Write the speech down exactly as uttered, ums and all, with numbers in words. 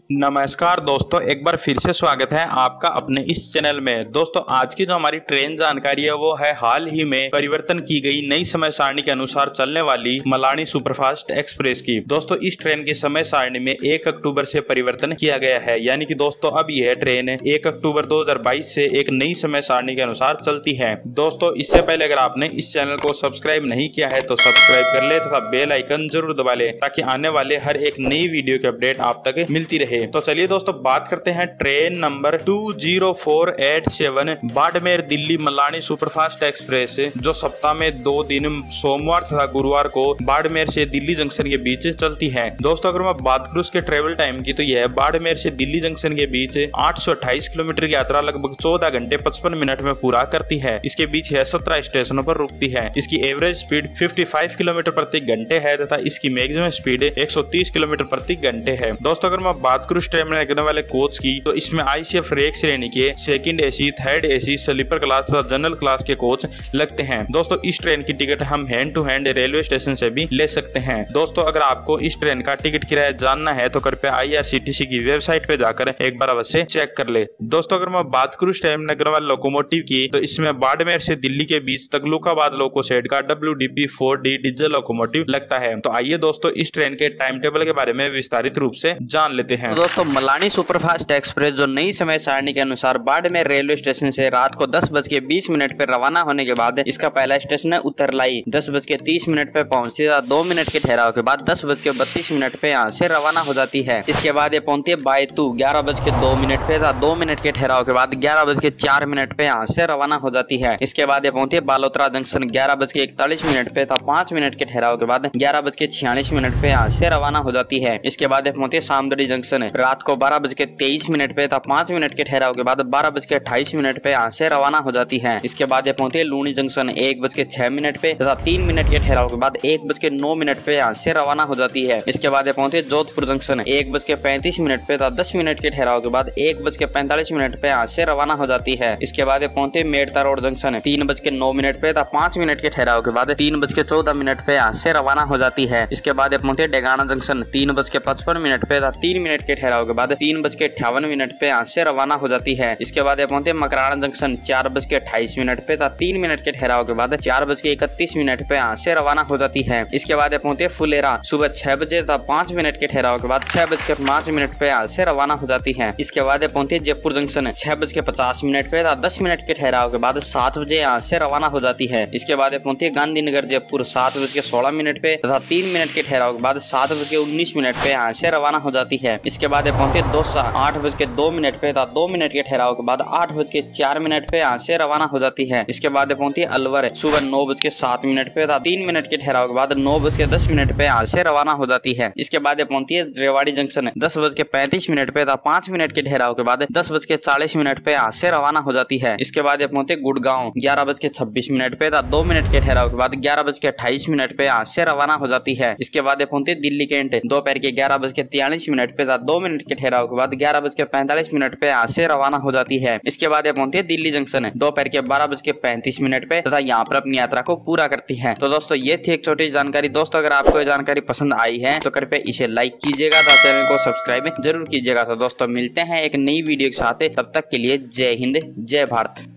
नमस्कार दोस्तों, एक बार फिर से स्वागत है आपका अपने इस चैनल में। दोस्तों आज की जो हमारी ट्रेन जानकारी है वो है हाल ही में परिवर्तन की गई नई समय सारणी के अनुसार चलने वाली मलानी सुपरफास्ट एक्सप्रेस की। दोस्तों इस ट्रेन की समय सारणी में एक अक्टूबर से परिवर्तन किया गया है, यानी कि दोस्तों अब यह ट्रेन एक अक्टूबर दो हजार बाईस से एक नई समय सारणी के अनुसार चलती है। दोस्तों इससे पहले अगर आपने इस चैनल को सब्सक्राइब नहीं किया है तो सब्सक्राइब कर ले तथा बेल आइकन जरूर दबा ले ताकि आने वाले हर एक नई वीडियो की अपडेट आप तक मिलती रहे। तो चलिए दोस्तों बात करते हैं train number two zero four eight seven Barmer Delhi Malani superfast express, जो सप्ताह में दो दिन सोमवार तथा गुरुवार को बाड़मेर से दिल्ली जंक्शन के बीच चलती है। दोस्तों अगर मैं बात करूं उसके ट्रेवल टाइम की तो यह बाड़मेर से दिल्ली जंक्शन के बीच आठ सौ अट्ठाईस किलोमीटर की यात्रा लगभग चौदह घंटे पचपन मिनट में पूरा करती है। इसके बीच यह सत्रह स्टेशनों पर रुकती है। इसकी एवरेज स्पीड पचपन किलोमीटर प्रति घंटे है तथा इसकी मैक्सिमम स्पीड एक सौ तीस किलोमीटर प्रति घंटे है। दोस्तों अगर मैं बात करूं ट्रेन में लगने वाले कोच की तो इसमें आईसीएफ रेक श्रेणी के second AC, third AC, sleeper class तथा जनरल क्लास के कोच लगते हैं। दोस्तों इस ट्रेन की टिकट हम hand to hand railway station से भी ले सकते हैं। दोस्तों अगर आपको इस ट्रेन का टिकट किराया जानना है तो कृपया आईआरसीटीसी की वेबसाइट पे जाकर एक बार अवश्य चेक कर ले। दोस्तों अगर मैं बात करूं ट्रेन में लगने वाले लोकोमोटिव की तो इसमें बाड़मेर से दिल्ली के बीच तगलुकाबाद लोको शेड का W D P four D diesel locomotive लगता है। तो आइए दोस्तों इस ट्रेन के टाइम टेबल के बारे में विस्तारित रूप से जान लेते हैं। तो दोस्तों मलानी सुपरफास्ट एक्सप्रेस जो नई समय सारणी के अनुसार बाड़मेर रेलवे स्टेशन से रात को दस बज के बीस मिनट पर रवाना होने के बाद इसका पहला स्टेशन है उत्तरलाई। दस बज के तीस मिनट पे पहुंचती है। दो मिनट के ठहराव के बाद दस बज के बत्तीस मिनट पे यहाँ से रवाना हो जाती है। इसके बाद ये पहुंचती है बायतू ग्यारह बज के दो मिनट पे। दो मिनट के ठहराव के बाद ग्यारह बज के चार मिनट पे यहाँ से रवाना हो जाती है। इसके बाद ये पहुंचती है बालोतरा जंक्शन ग्यारह बज के इकतालीस मिनट पे था। पांच मिनट के ठहराव के बाद ग्यारह बज के छियालीस मिनट पे यहाँ से रवाना हो जाती है। इसके बाद ये पहुंचती है सामदड़ी जंक्शन रात को बारह बज के तेईस मिनट पे था। पांच मिनट के ठहराव के बाद बारह बज के अट्ठाईस मिनट पे यहाँ से रवाना हो जाती है। इसके बाद ये पहुंचती है लूनी जंक्शन एक बज के छह मिनट पे तथा तीन मिनट के ठहराव के बाद एक बज के नौ मिनट पे यहाँ से रवाना हो जाती है। इसके बाद ये पहुंचती है जोधपुर जंक्शन एक बज के पैंतीस मिनट पे तथा दस मिनट के ठहराव के बाद एक बज के पैंतालीस मिनट पे यहाँ से रवाना हो जाती है। इसके बाद ये पहुंचती है मेड़ता रोड जंक्शन तीन बज के नौ मिनट पे तथा पांच मिनट के ठहराव के बाद तीन बज के चौदह मिनट पे यहाँ से रवाना हो जाती है। इसके बाद ये पहुंचती है डेगाना जंक्शन तीन बज के पचपन मिनट पे तथा तीन मिनट के ठहराव के बाद तीन बज के अट्ठावन मिनट पे यहाँ से रवाना हो जाती है। इसके बाद ये पहुंचते मकराना जंक्शन चार बज के अट्ठाईस मिनट पे तथा तीन मिनट के ठहराव के बाद चार बज के इकतीस मिनट पे यहाँ से रवाना हो जाती है। इसके बाद ये पहुंचते फुलेरा सुबह छह बजे तथा पांच मिनट के ठहराव के बाद छह बज के पांच मिनट पे यहाँ से रवाना हो जाती है। इसके बाद ये पहुंचती जयपुर जंक्शन छह बज के पचास मिनट पे तथा दस मिनट के ठहराव के बाद सात बजे यहाँ से रवाना हो जाती है। इसके बाद ये पहुंचती गांधीनगर जयपुर सात बज के सोलह मिनट पे तथा तीन मिनट के ठहराव के बाद सात बज के उन्नीस मिनट पे यहाँ से रवाना हो जाती है। इसके बाद ये पहुंचती दौसा आठ बज के दो मिनट पे तथा दो मिनट के ठहराव के बाद आठ बज के चार मिनट पे यहाँ से रवाना हो जाती है। इसके बाद पहुंचती है अलवर सुबह नौ बज के सात मिनट पे तथा तीन मिनट के ठहराव के बाद नौ बज के दस मिनट पे यहाँ से रवाना हो जाती है। इसके बाद पहुंचती है रेवाड़ी जंक्शन दस बज के पैंतीस मिनट पे तथा पांच मिनट के ठहराव के बाद दस बज के चालीस मिनट पे यहाँ से रवाना हो जाती है। इसके बाद पहुंचते गुड़गांव ग्यारह बज के छब्बीस मिनट पे तथा दो मिनट के ठहराव के बाद ग्यारह बज के अट्ठाईस मिनट पे यहाँ से रवाना हो जाती है। इसके बाद पहुंचती दिल्ली कैंट दोपहर के ग्यारह बज के तियालीस मिनट पे तथा दो मिनट के ठहराव के बाद ग्यारह बज के पैंतालीस मिनट पे यहाँ से रवाना हो जाती है। इसके बाद पहुंचती है दिल्ली जंक्शन दोपहर के बारह बज के पैंतीस मिनट पे तथा यहाँ पर अपनी यात्रा को पूरा करती है। तो दोस्तों ये थी एक छोटी जानकारी। दोस्तों अगर आपको ये जानकारी पसंद आई है तो कृपया इसे लाइक कीजिएगा तथा चैनल को सब्सक्राइब जरूर कीजिएगा। तो दोस्तों मिलते हैं एक नई वीडियो के साथ, तब तक के लिए जय हिंद जय भारत।